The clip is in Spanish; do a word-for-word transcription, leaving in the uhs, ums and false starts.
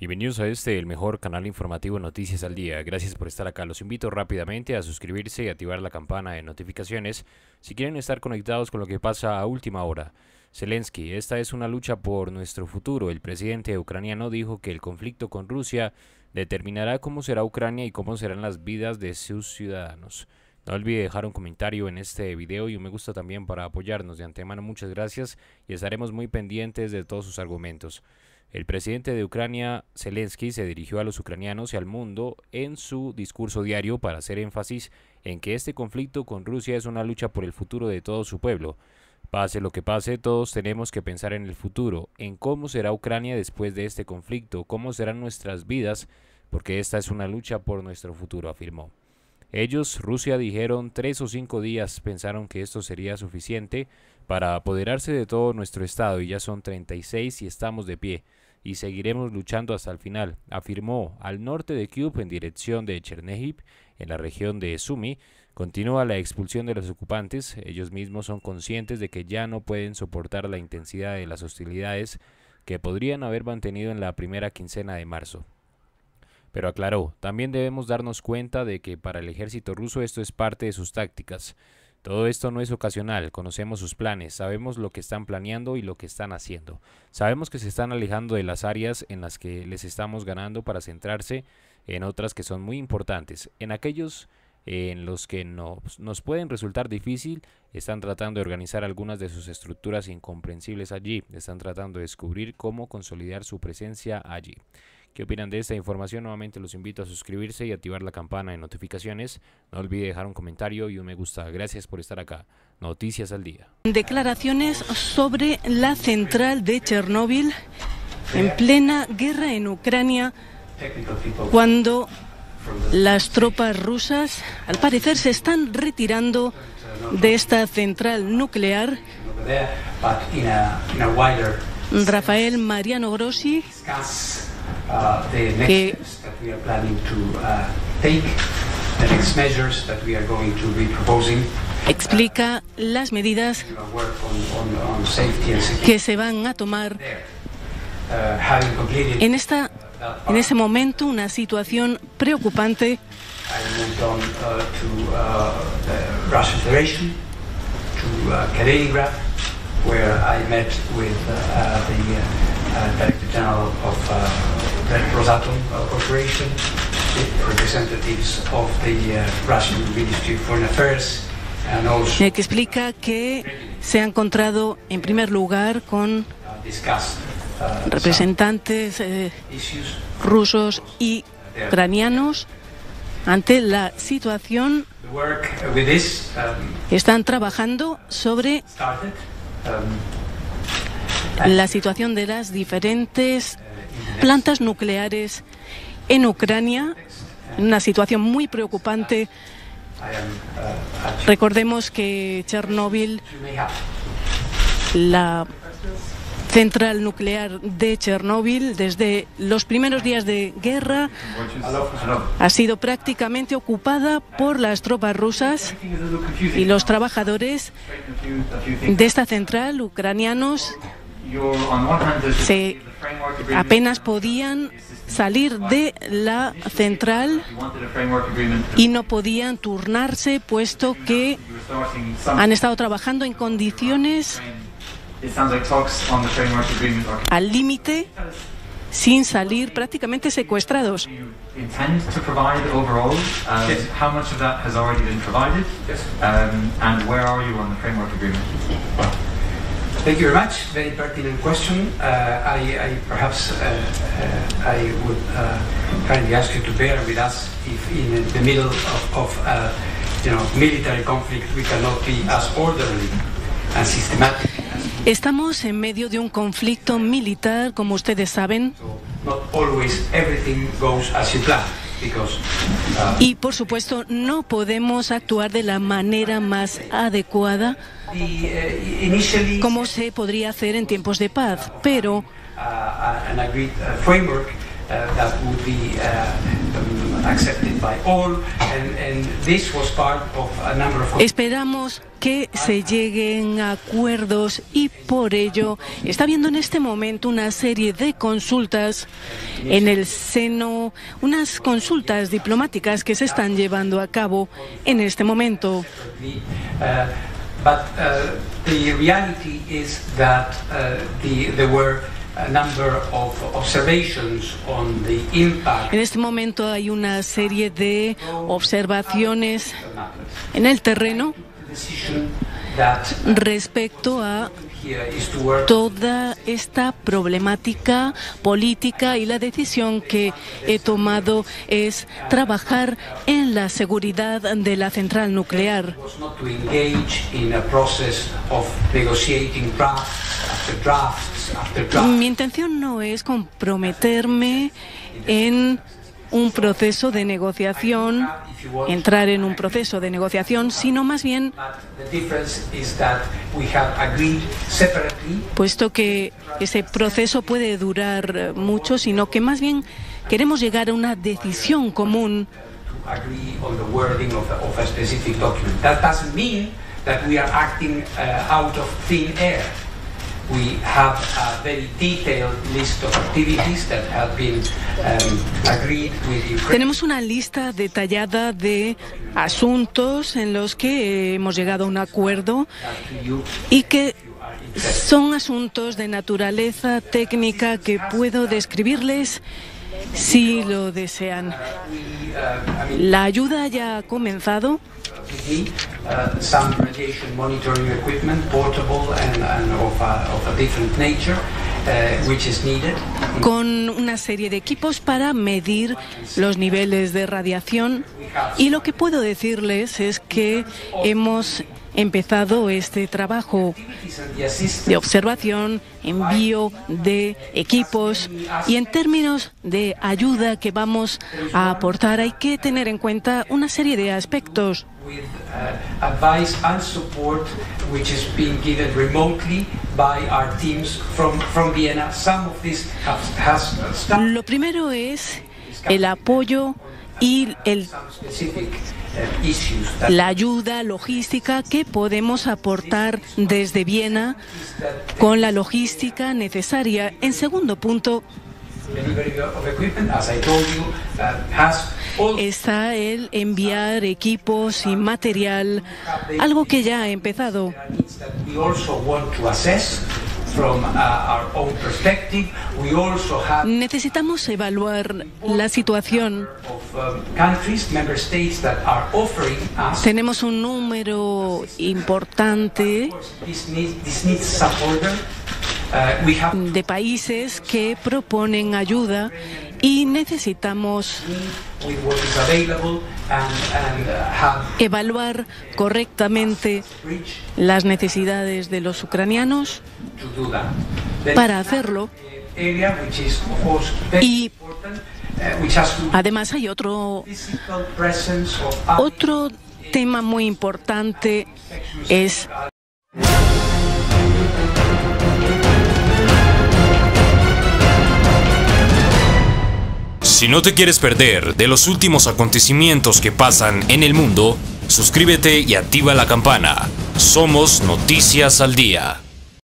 Bienvenidos a este, el mejor canal informativo Noticias al Día. Gracias por estar acá. Los invito rápidamente a suscribirse y activar la campana de notificaciones si quieren estar conectados con lo que pasa a última hora. Zelensky, esta es una lucha por nuestro futuro. El presidente ucraniano dijo que el conflicto con Rusia determinará cómo será Ucrania y cómo serán las vidas de sus ciudadanos. No olvide dejar un comentario en este video y un me gusta también para apoyarnos. De antemano, muchas gracias y estaremos muy pendientes de todos sus argumentos. El presidente de Ucrania, Zelensky, se dirigió a los ucranianos y al mundo en su discurso diario para hacer énfasis en que este conflicto con Rusia es una lucha por el futuro de todo su pueblo. Pase lo que pase, todos tenemos que pensar en el futuro, en cómo será Ucrania después de este conflicto, cómo serán nuestras vidas, porque esta es una lucha por nuestro futuro, afirmó. Ellos, Rusia, dijeron tres o cinco días, pensaron que esto sería suficiente para apoderarse de todo nuestro estado y ya son treinta y seis y estamos de pie y seguiremos luchando hasta el final, afirmó. Al norte de Kyiv, en dirección de Chernihiv, en la región de Sumy, continúa la expulsión de los ocupantes. Ellos mismos son conscientes de que ya no pueden soportar la intensidad de las hostilidades que podrían haber mantenido en la primera quincena de marzo. Pero aclaró, también debemos darnos cuenta de que para el ejército ruso esto es parte de sus tácticas. Todo esto no es ocasional, conocemos sus planes, sabemos lo que están planeando y lo que están haciendo. Sabemos que se están alejando de las áreas en las que les estamos ganando para centrarse en otras que son muy importantes. En aquellos en los que nos, nos pueden resultar difícil, están tratando de organizar algunas de sus estructuras incomprensibles allí, están tratando de descubrir cómo consolidar su presencia allí. ¿Qué opinan de esta información? Nuevamente los invito a suscribirse y activar la campana de notificaciones. No olvide dejar un comentario y un me gusta. Gracias por estar acá. Noticias al Día. Declaraciones sobre la central de Chernóbil en plena guerra en Ucrania, cuando las tropas rusas al parecer se están retirando de esta central nuclear. Rafael Mariano Grossi, que explica las medidas que se van a tomar en esta en ese momento, una situación preocupante. Where I met with uh, the uh, Director General of uh, Rosatom uh, Corporation, representatives of the uh, Russian Ministry of Foreign Affairs, and also que explica que se ha encontrado en primer lugar con representantes eh, rusos y ucranianos ante la situación. Están trabajando sobre la situación de las diferentes plantas nucleares en Ucrania, en una situación muy preocupante. Recordemos que Chernóbil, la central nuclear de Chernóbil, desde los primeros días de guerra ha sido prácticamente ocupada por las tropas rusas, y los trabajadores de esta central ucranianos se apenas podían salir de la central y no podían turnarse, puesto que han estado trabajando en condiciones al límite, sin salir, prácticamente secuestrados. Thank you very much. Very pertinent question. Uh, I, I perhaps uh, uh, I would uh, kindly ask you to bear with us if in the middle of, of uh, you know, military conflict we cannot be as orderly and systematic. Estamos en medio de un conflicto militar, como ustedes saben. Y por supuesto no podemos actuar de la manera más adecuada como se podría hacer en tiempos de paz, pero Esperamos que se lleguen a acuerdos y por ello está habiendo en este momento una serie de consultas en el seno, unas consultas diplomáticas que se están llevando a cabo en este momento. But uh, the reality is that uh, the, there were a number of observations on the impact. En este momento hay una serie de observaciones en el terreno respecto a toda esta problemática política, y la decisión que he tomado es trabajar en la seguridad de la central nuclear. Mi intención no es comprometerme en un proceso de negociación, entrar en un proceso de negociación, sino más bien, puesto que ese proceso puede durar mucho, sino que más bien queremos llegar a una decisión común. We have a very detailed list of activities that have been um, agreed with Ukraine. Tenemos una lista detallada de asuntos en los que hemos llegado a un acuerdo y que son asuntos de naturaleza técnica que puedo describirles si lo desean. La ayuda ya ha comenzado. Uh, some radiation monitoring equipment, portable and, and of, a, of a different nature, uh, which is needed. Con una serie de equipos para medir los niveles de radiación, y lo que puedo decirles es que hemos empezado este trabajo de observación, envío de equipos, y en términos de ayuda que vamos a aportar hay que tener en cuenta una serie de aspectos. With uh, advice and support which is being given remotely by our teams from, from Vienna. Some of this has, has started. Lo primero es el apoyo y el, la ayuda logística que podemos aportar desde Viena con la logística necesaria. En segundo punto, está el enviar equipos y material, algo que ya ha empezado. Necesitamos evaluar la situación. Tenemos un número importante de países que proponen ayuda y necesitamos evaluar correctamente las necesidades de los ucranianos para hacerlo. Y además hay otro, otro tema muy importante, es Si no te quieres perder de los últimos acontecimientos que pasan en el mundo, suscríbete y activa la campana. Somos Noticias al Día.